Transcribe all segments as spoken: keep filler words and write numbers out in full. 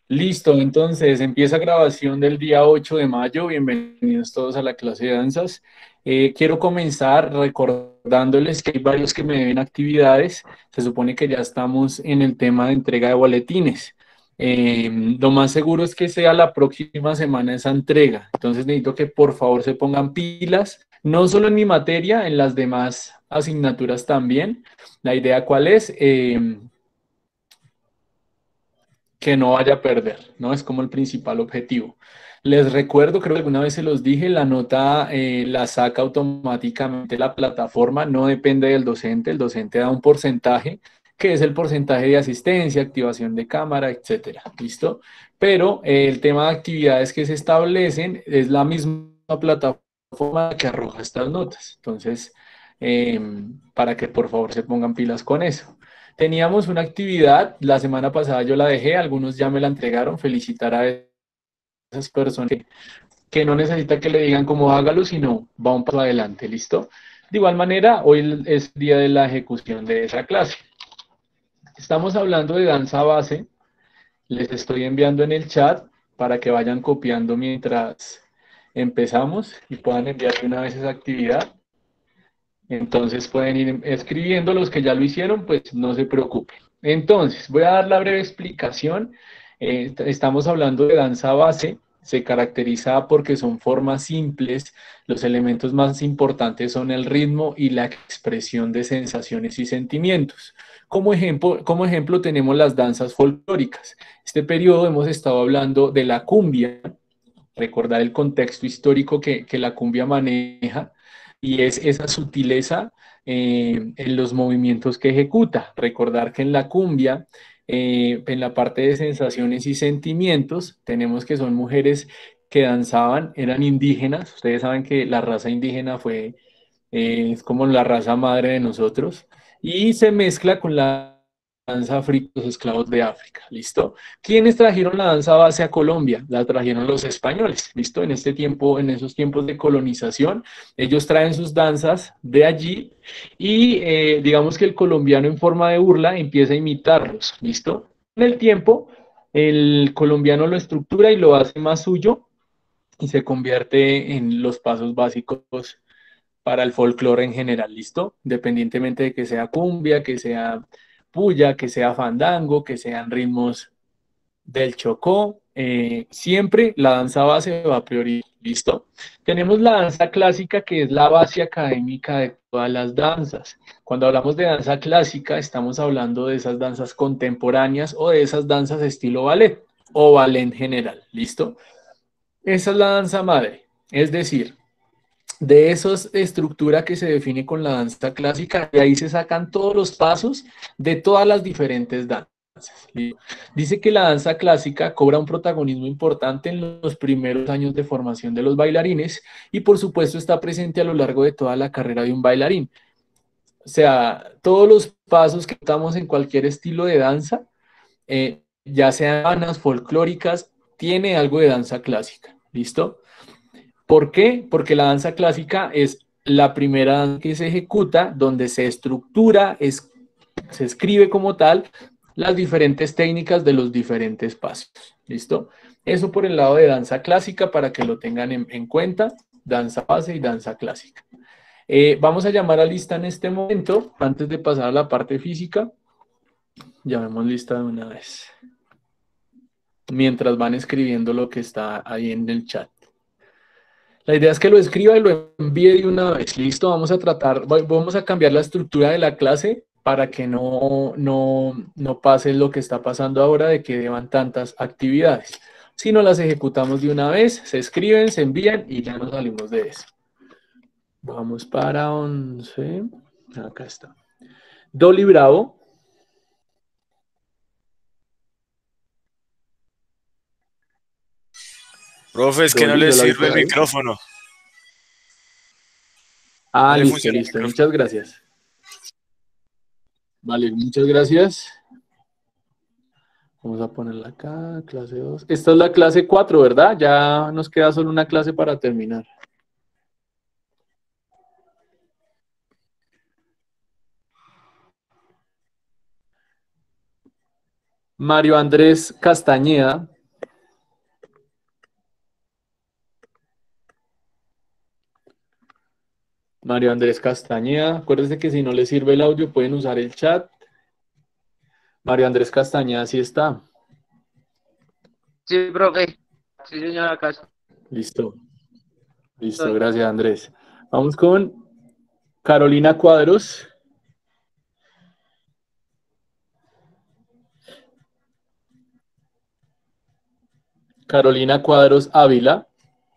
Listo, entonces empieza grabación del día ocho de mayo. Bienvenidos todos a la clase de danzas. Eh, quiero comenzar recordándoles que hay varios que me deben actividades. Se supone que ya estamos en el tema de entrega de boletines. Eh, lo más seguro es que sea la próxima semana esa entrega. Entonces necesito que por favor se pongan pilas, no solo en mi materia, en las demás asignaturas también. La idea cuál es. Eh, que no vaya a perder, ¿no? Es como el principal objetivo. Les recuerdo, creo que alguna vez se los dije, la nota eh, la saca automáticamente la plataforma, no depende del docente, el docente da un porcentaje, que es el porcentaje de asistencia, activación de cámara, etcétera, ¿listo? Pero eh, el tema de actividades que se establecen es la misma plataforma que arroja estas notas. Entonces, eh, para que por favor se pongan pilas con eso. Teníamos una actividad, la semana pasada yo la dejé, algunos ya me la entregaron, felicitar a esas personas que, que no necesita que le digan cómo hágalo, sino va un paso adelante, ¿listo? De igual manera, hoy es día de la ejecución de esa clase. Estamos hablando de danza base, les estoy enviando en el chat para que vayan copiando mientras empezamos y puedan enviar de una vez esa actividad. Entonces pueden ir escribiendo los que ya lo hicieron, pues no se preocupen. Entonces, voy a dar la breve explicación. Eh, estamos hablando de danza base, se caracteriza porque son formas simples, los elementos más importantes son el ritmo y la expresión de sensaciones y sentimientos. Como ejemplo, como ejemplo tenemos las danzas folclóricas. Este periodo hemos estado hablando de la cumbia, recordar el contexto histórico que, que la cumbia maneja y es esa sutileza eh, en los movimientos que ejecuta. Recordar que en la cumbia, eh, en la parte de sensaciones y sentimientos, tenemos que son mujeres que danzaban, eran indígenas. Ustedes saben que la raza indígena fue, eh, es como la raza madre de nosotros, y se mezcla con la danza africana, los esclavos de África, ¿listo? ¿Quiénes trajeron la danza base a Colombia? La trajeron los españoles, ¿listo? En este tiempo, en esos tiempos de colonización, ellos traen sus danzas de allí y eh, digamos que el colombiano en forma de burla empieza a imitarlos, ¿listo? En el tiempo, el colombiano lo estructura y lo hace más suyo y se convierte en los pasos básicos para el folclore en general, ¿listo? Independientemente de que sea cumbia, que sea puya, que sea fandango, que sean ritmos del Chocó, eh, siempre la danza base va a priorizar, ¿listo? Tenemos la danza clásica, que es la base académica de todas las danzas. Cuando hablamos de danza clásica, estamos hablando de esas danzas contemporáneas o de esas danzas estilo ballet o ballet en general, ¿listo? Esa es la danza madre, es decir, de esa estructura que se define con la danza clásica, de ahí se sacan todos los pasos de todas las diferentes danzas. Dice que la danza clásica cobra un protagonismo importante en los primeros años de formación de los bailarines y por supuesto está presente a lo largo de toda la carrera de un bailarín. O sea, todos los pasos que estamos en cualquier estilo de danza, eh, ya sean vanas, folclóricas, tiene algo de danza clásica. ¿Listo? ¿Por qué? Porque la danza clásica es la primera danza que se ejecuta, donde se estructura, es, se escribe como tal las diferentes técnicas de los diferentes pasos. ¿Listo? Eso por el lado de danza clásica para que lo tengan en, en cuenta, danza base y danza clásica. Eh, vamos a llamar a lista en este momento, antes de pasar a la parte física, llamemos lista de una vez, mientras van escribiendo lo que está ahí en el chat. La idea es que lo escriba y lo envíe de una vez. Listo, vamos a tratar, vamos a cambiar la estructura de la clase para que no, no, no pase lo que está pasando ahora de que deban tantas actividades. Si no las ejecutamos de una vez, se escriben, se envían y ya nos salimos de eso. Vamos para once. Acá está. Dolly Bravo. Profe, es que no Dolly, le yo la vi sirve por el ahí. micrófono. No Ah, le listo, funciona el listo. micrófono. Muchas gracias. Vale, muchas gracias. Vamos a ponerla acá, clase dos. Esta es la clase cuatro, ¿verdad? Ya nos queda solo una clase para terminar. Mario Andrés Castañeda. Mario Andrés Castañeda, acuérdense que si no les sirve el audio pueden usar el chat. Mario Andrés Castañeda sí está. Sí, profe. Sí, señora, acá Listo, listo, estoy. gracias Andrés. Vamos con Carolina Cuadros. Carolina Cuadros Ávila.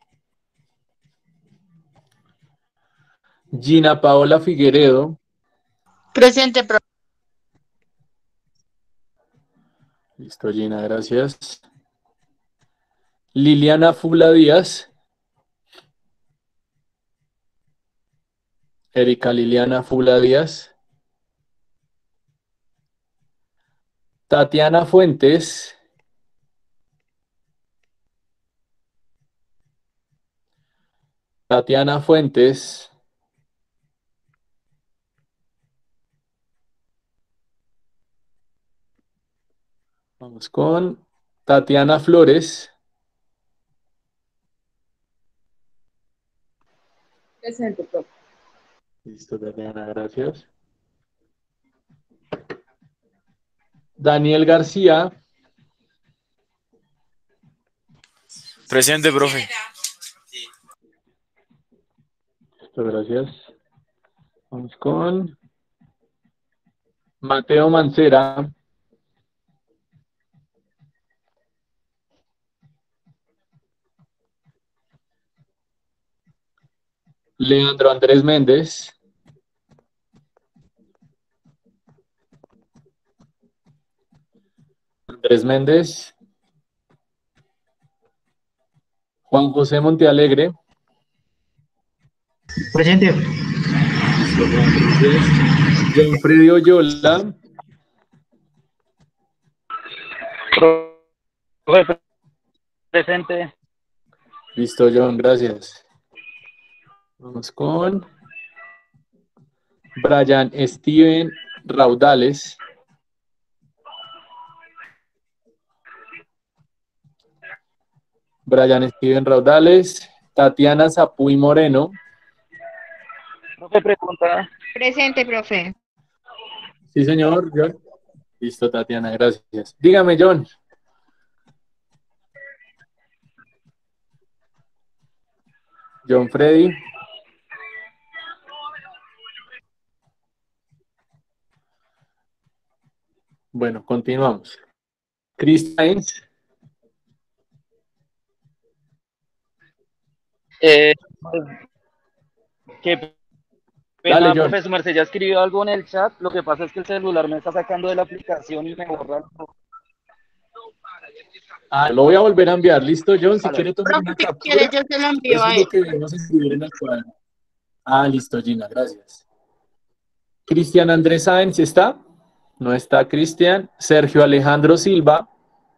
Gina Paola Figueredo. Presente, profe. Listo, Gina, gracias. Liliana Fula Díaz. Erika Liliana Fula Díaz. Tatiana Fuentes. Tatiana Fuentes. Vamos con Tatiana Flores. Presente, profe. Listo, Tatiana, gracias. Daniel García. Presente, profe. Listo, gracias. Vamos con Mateo Mancera. Leandro Andrés Méndez. Andrés Méndez. Juan José Montealegre. Presente. Listo, Juan, gracias. John Freddy Oyola. Profe, presente. Listo, John, gracias. Vamos con Brian Steven Raudales. Brian Steven Raudales. Tatiana Zapuy Moreno. Profe, pregunta. Presente, profe. Sí, señor, John. Listo, Tatiana, gracias. Dígame, John. John Freddy. Bueno, continuamos. Chris Sainz. Eh, qué Dale, pena, John. profe, su merced ya escribió algo en el chat. Lo que pasa es que el celular me está sacando de la aplicación y me borra. Ah, lo voy a volver a enviar. Listo, John. Si Aló. quiere tomar Profe, una si quiere, captura, yo se lo envío eso es a lo él. que debemos escribir en el cuaderno. Ah, listo, Gina, gracias. Cristian Andrés Sáenz, ¿está? No está Cristian. Sergio Alejandro Silva.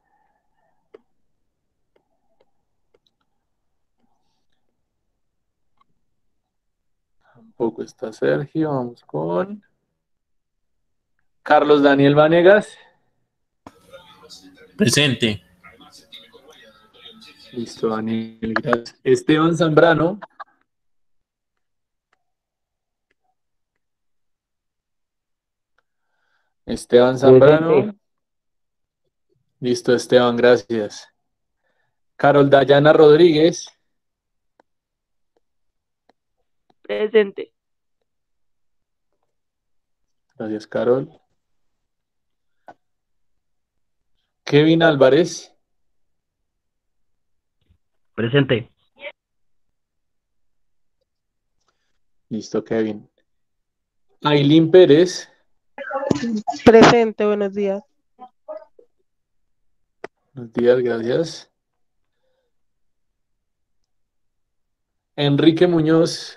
Tampoco está Sergio. Vamos con Carlos Daniel Vanegas. Presente. Listo, Daniel, gracias. Esteban Zambrano. Esteban Presente. Zambrano. Listo, Esteban, gracias. Carol Dayana Rodríguez. Presente. Gracias, Carol. Kevin Álvarez. Presente. Listo, Kevin. Ailín Pérez. Presente, buenos días. Buenos días, gracias. Enrique Muñoz.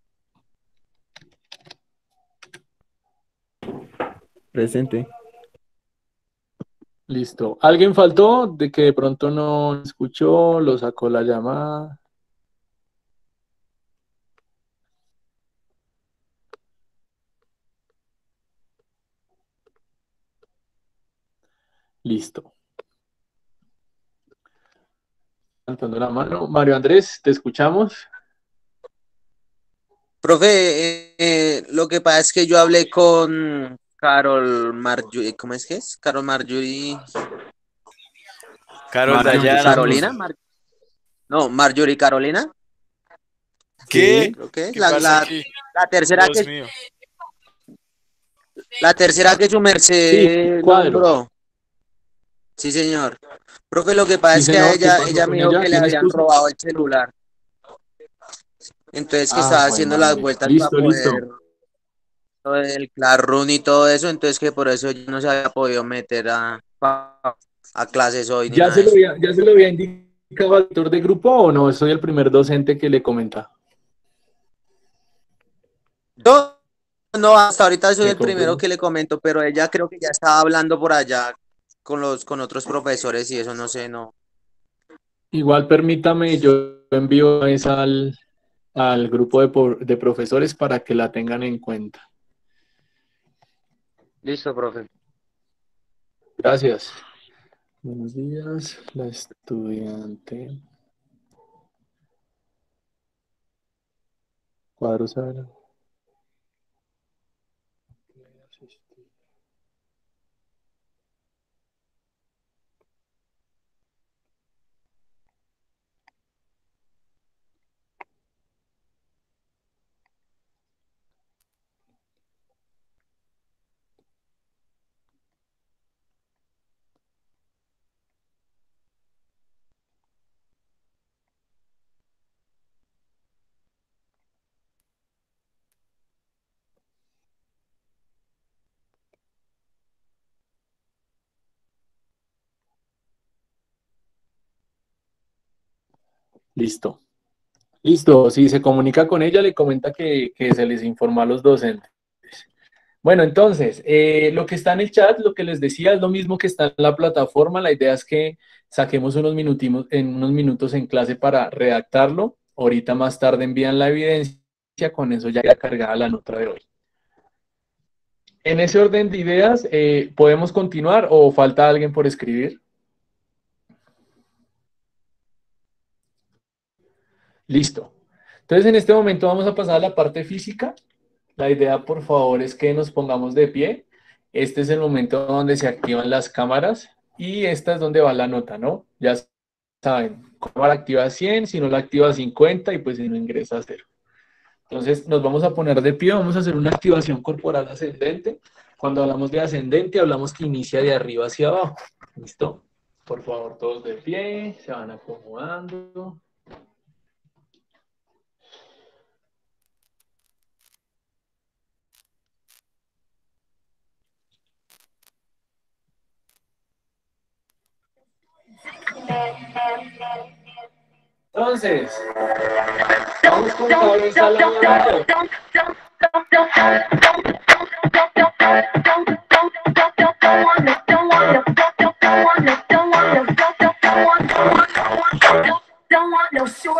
Presente. Listo. ¿Alguien faltó de que de pronto no escuchó, lo sacó la llamada? Listo. Levantando la mano. Mario Andrés, ¿te escuchamos? Profe, eh, eh, lo que pasa es que yo hablé con Carol Marjorie, ¿cómo es que es? Carol Marjorie, Carol Marjorie, Dayana. Carolina, Mar- no, Marjorie Carolina, ¿Qué? creo que es ¿Qué la, pasa la, aquí? la tercera Dios que mío. la tercera que su Sí, merced cuadro. nombró. Sí, señor. Profe, lo que pasa Sí, es que a señor, ¿qué ella, pasó ella me con dijo ella? que le ¿Quién habían expuso? robado el celular. Entonces que Ah, estaba jue haciendo las madre. vueltas para Listo, listo. poder lo del Classroom y todo eso, entonces que por eso yo no se había podido meter a, a, a clases hoy ni ¿Ya nada se de lo eso. había, ya se lo había indicado al director de grupo o no? Soy el primer docente que le comenta. Yo no, hasta ahorita soy ¿Me el primero confirma? que le comento, pero ella creo que ya estaba hablando por allá con los con otros profesores y eso no sé, no. Igual permítame, yo envío esa al, al grupo de, por- de profesores para que la tengan en cuenta. Listo, profe. Gracias. Buenos días, la estudiante. Cuadros a ver. Listo. Listo, si se comunica con ella, le comenta que, que se les informó a los docentes. Bueno, entonces, eh, lo que está en el chat, lo que les decía, es lo mismo que está en la plataforma. La idea es que saquemos unos minutimos, en unos minutos en clase para redactarlo. Ahorita más tarde envían la evidencia, con eso ya queda cargada la nota de hoy. En ese orden de ideas, eh, ¿podemos continuar o falta alguien por escribir? Listo. Entonces, en este momento vamos a pasar a la parte física. La idea, por favor, es que nos pongamos de pie. Este es el momento donde se activan las cámaras y esta es donde va la nota, ¿no? Ya saben, cámara activa cien, si no la activa cincuenta y pues si no ingresa cero. Entonces nos vamos a poner de pie, vamos a hacer una activación corporal ascendente. Cuando hablamos de ascendente, hablamos que inicia de arriba hacia abajo. ¿Listo? Por favor, todos de pie, se van acomodando. Entonces, vamos con cabeza a la mano. Don't want no short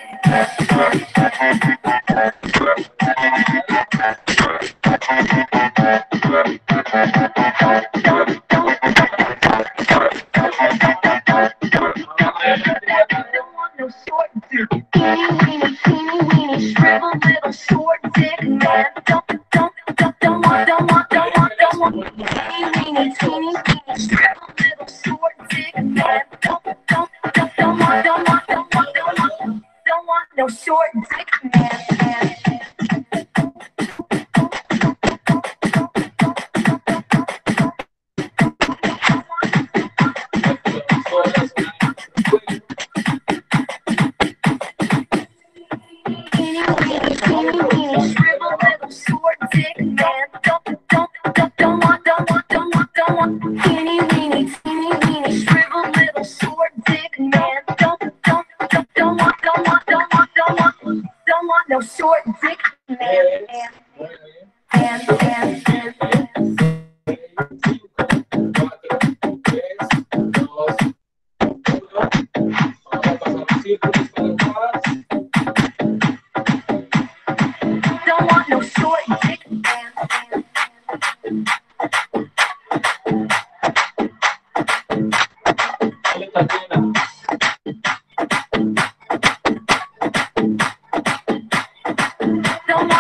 dick man. No short dick man. And, and, and, don't want no short dick man. Don't want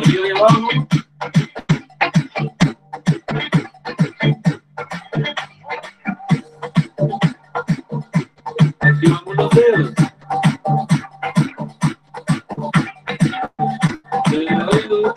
arriba y abajo. Activamos los dedos. Del lado.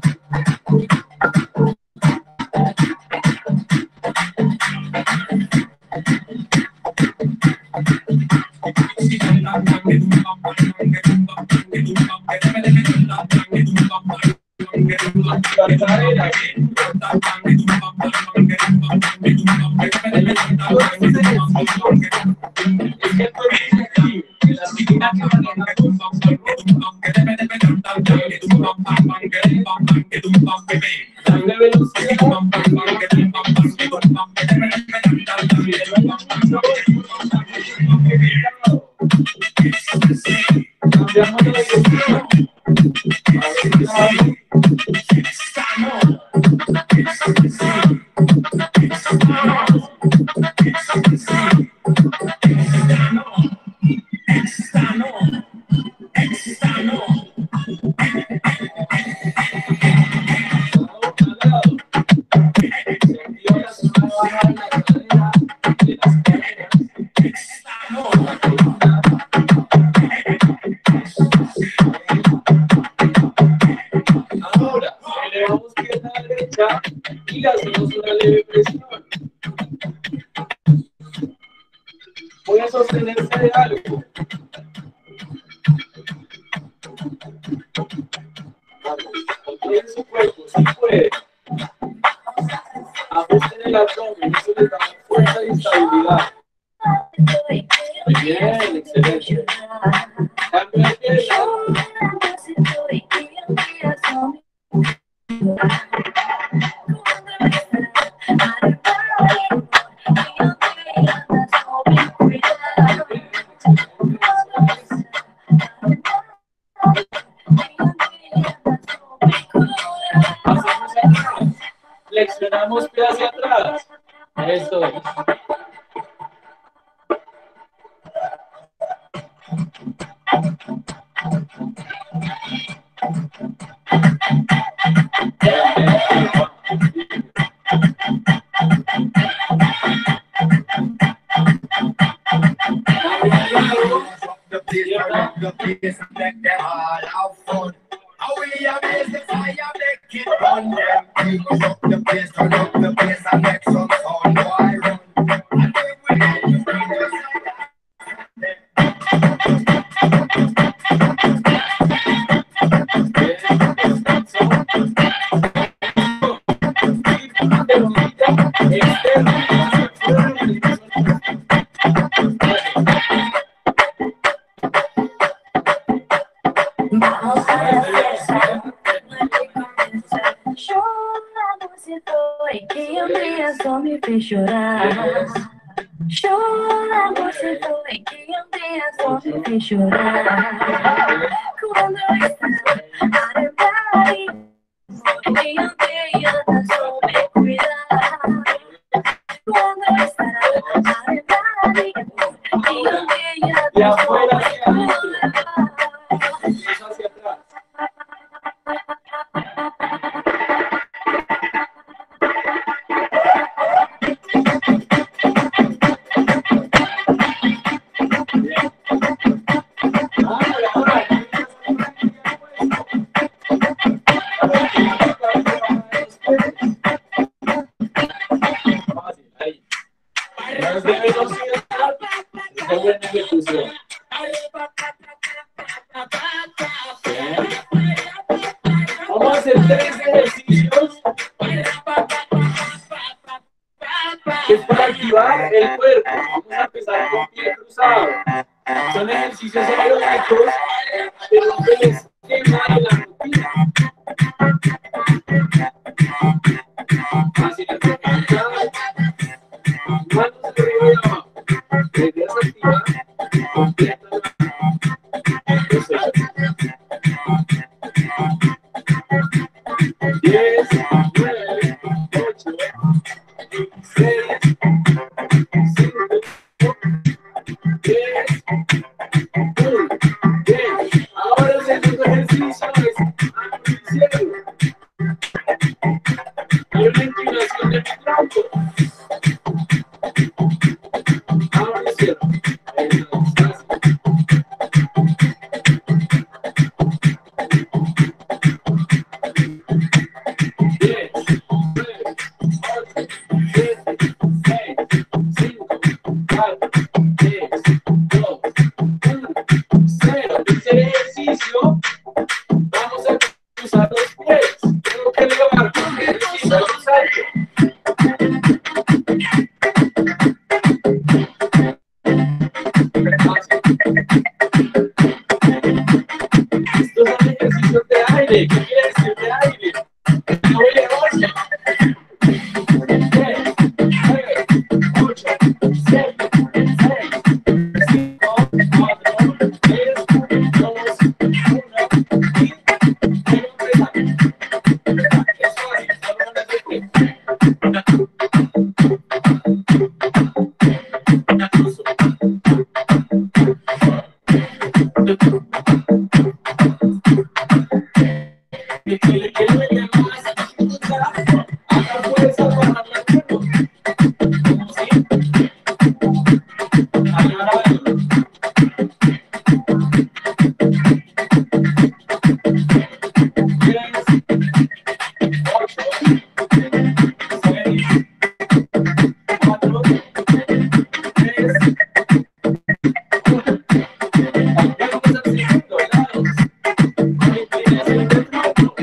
Y hacemos una leve presión. Voy a sostenerse de algo. Controlen su cuerpo, si puede. Ajusten el abdomen, eso les da fuerza y estabilidad. Muy bien, excelente. Cambio de pierna. Flexionamos pie hacia atrás. Eso es. Chorar, chorar, você foi que um dia só me fez chorar. Quando eu estava a lembrar, que um dia só me cuidar. Quando eu estava a lembrar, que um dia Y afuera hacia adentro. Eso hacia atrás. Vamos a hacer tres ejercicios que es para activar el cuerpo. Vamos a empezar con pie cruzado. Son ejercicios aeróbicos, pero que les quema de la rutina. Así que manos arriba y abajo. La idea es activar completa la postura. diez, nueve, ocho, seis, cinco, diez, uno, diez. Ahora el segundo ejercicio. Después de este ejercicio, vamos a cruzar los pies. Tengo que elevar con el ejercicio al salto. Estos son ejercicios de aire. ¿Qué quiere decir de aire? No voy a hacer. diez, nueve, ocho, siete, seis, cinco, cuatro, tres, dos, uno, y empezamos. Es fácil, solo una vez. Y que le quiero meter más, haga fuerza para la mano. Como siempre. Agárralo. Diez, ocho, seis, cuatro, tres, uno. Vamos al segundo lado. Con inclinación del tronco.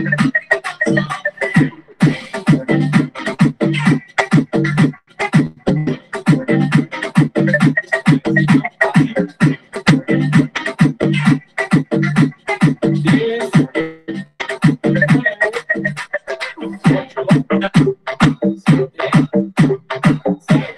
diez, nueve, ocho, siete, seis,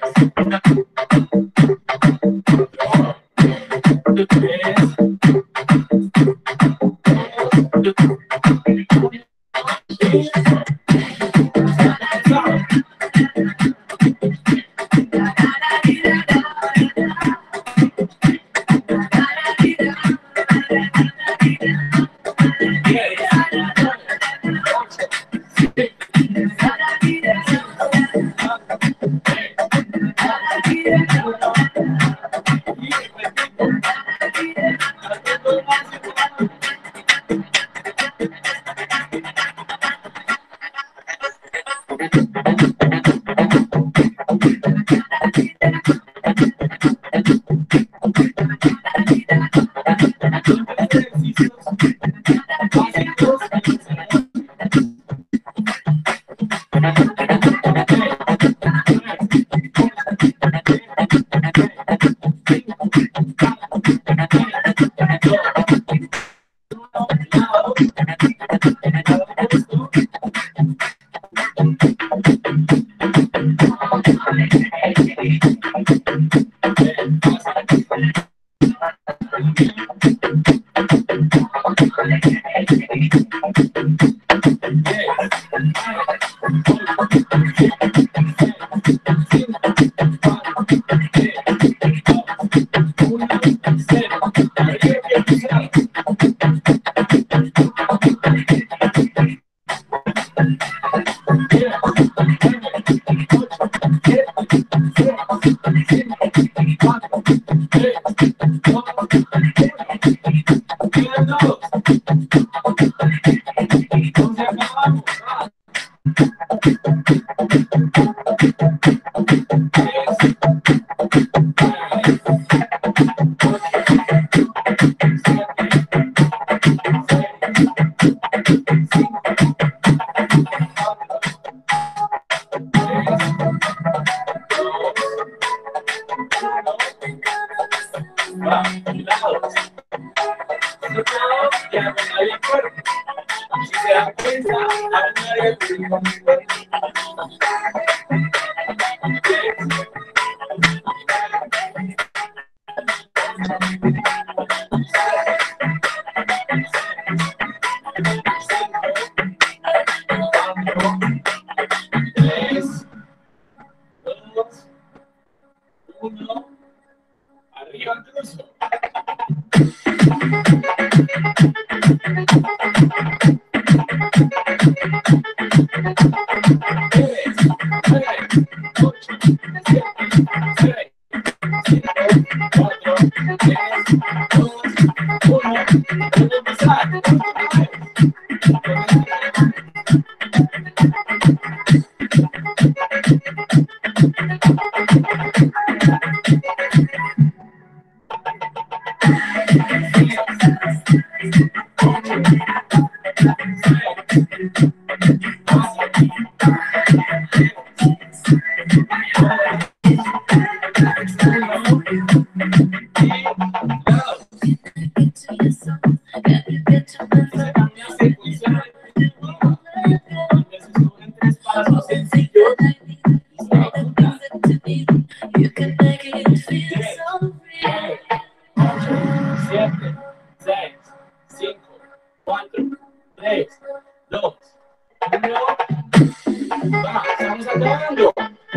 You can make it feel so real. siete, seis, cinco, cuatro, tres, dos, uno. Va, estamos acabando.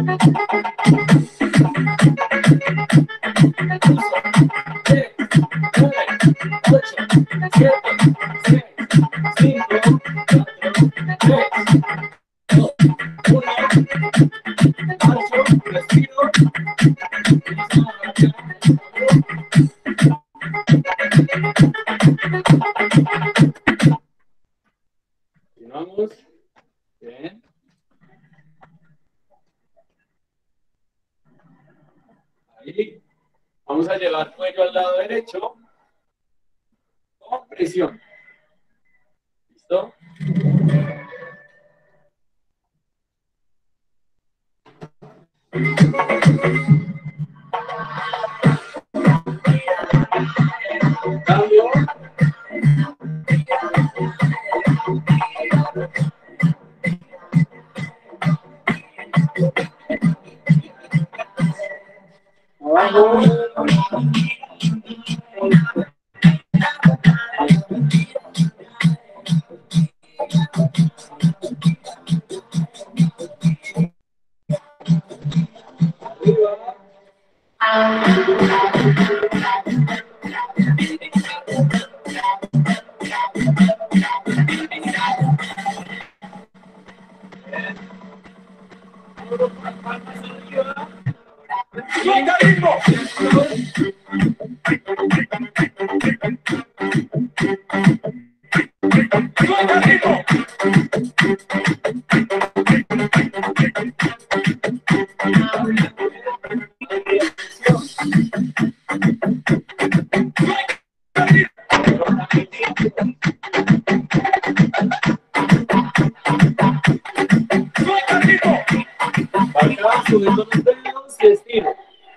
tres, nueve, ocho, siete, seis, cinco, cuatro, tres, dos, uno. Pausa, respiro. Continuamos. Bien. Ahí. Vamos a llevar cuello al lado derecho. Con presión. ¿Listo? Cambio. Abajo. Acá subiendo los dedos y estiro.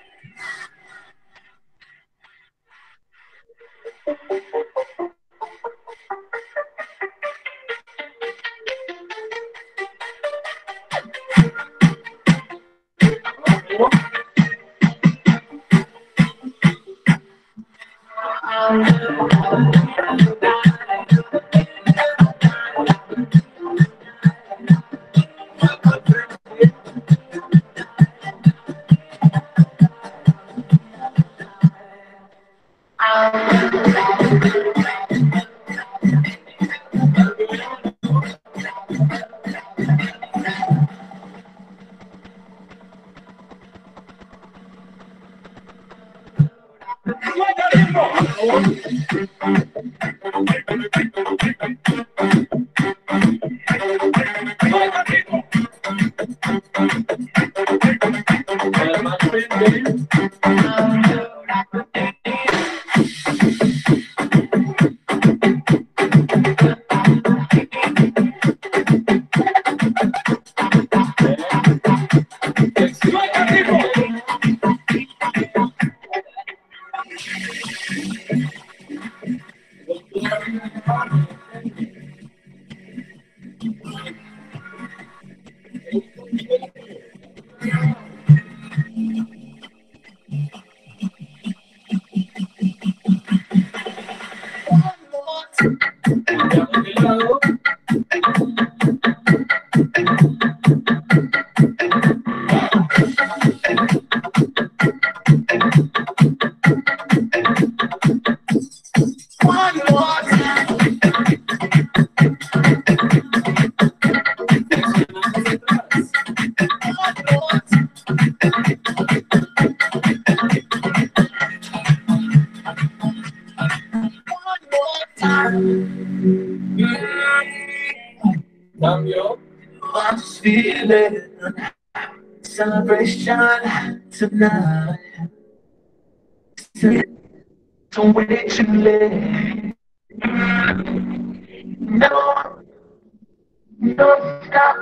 Cambio. Celebration tonight. Don't wait too late. No, no stop.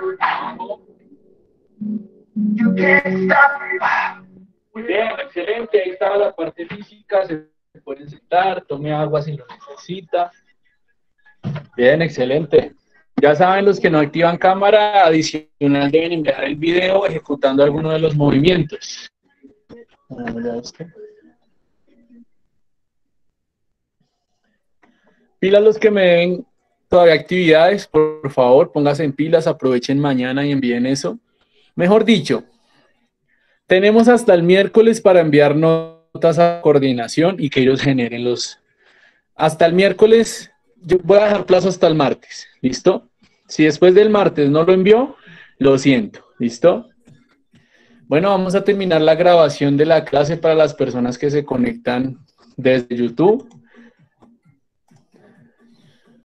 You can't stop. Muy bien, excelente. Ahí estaba la parte física. Se pueden sentar, tome agua si lo necesita. Bien, excelente. Ya saben, los que no activan cámara, adicional deben enviar el video ejecutando alguno de los movimientos. Pilas los que me den todavía actividades, por favor, pónganse en pilas, aprovechen mañana y envíen eso. Mejor dicho, tenemos hasta el miércoles para enviar notas a coordinación y que ellos generen los... Hasta el miércoles, yo voy a dejar plazo hasta el martes, ¿listo? Si después del martes no lo envió, lo siento, ¿listo? Bueno, vamos a terminar la grabación de la clase para las personas que se conectan desde YouTube.